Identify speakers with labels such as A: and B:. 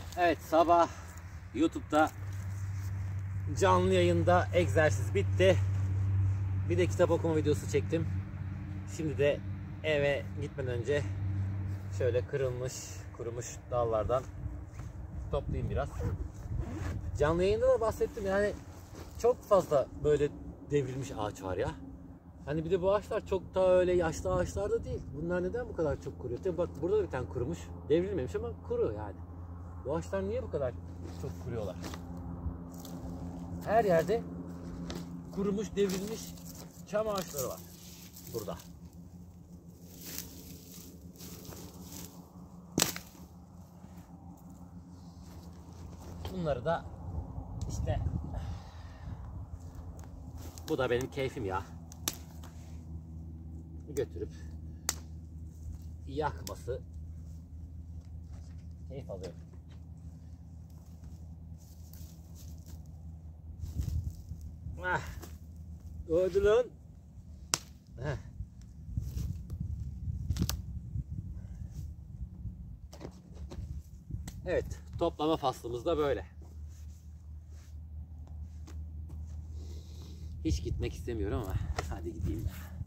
A: Evet, sabah YouTube'da canlı yayında egzersiz bitti. Bir de kitap okuma videosu çektim. Şimdi de eve gitmeden önce şöyle kırılmış, kurumuş dallardan toplayayım biraz. Canlı yayında da bahsettim, yani çok fazla böyle devrilmiş ağaç var ya. Hani bir de bu ağaçlar çok daha öyle yaşlı ağaçlar da değil. Bunlar neden bu kadar çok kuruyor? Tabii bak, burada da bir tane kurumuş. Devrilmemiş ama kuru yani. Bu ağaçlar niye bu kadar çok kuruyorlar? Her yerde kurumuş, devrilmiş çam ağaçları var burada. Bunları da işte, bu da benim keyfim ya. Götürüp yakması, keyif alıyorum. Ah, öldü lan. Evet, toplama faslımız da böyle. Hiç gitmek istemiyorum ama hadi gideyim.